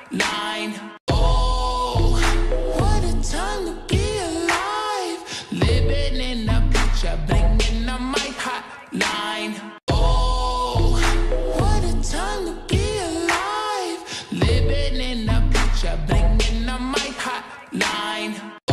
hotline. Oh, what a time to be alive. Living in a picture, blinking on my hotline. Oh, what a time to be alive. Living in a picture, blinking on my hotline.